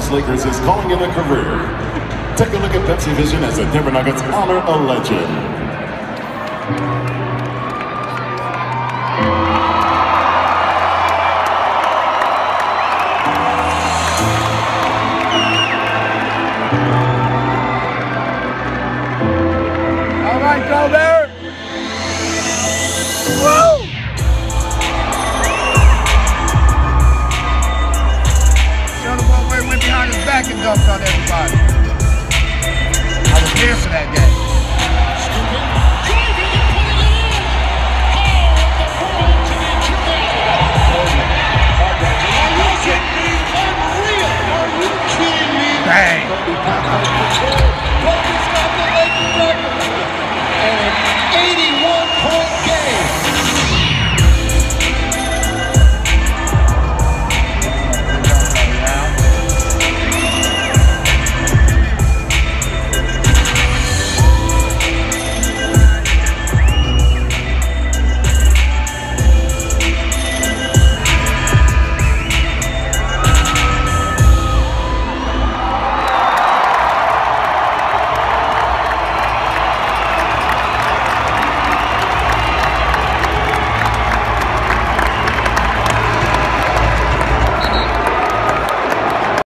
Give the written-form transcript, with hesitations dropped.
Angeles Lakers is calling it a career. Take a look at Pepsi Vision as the Denver Nuggets honor a legend. Go there! Woo! Show the boy went behind his back and dunked on everybody. I was there for that game.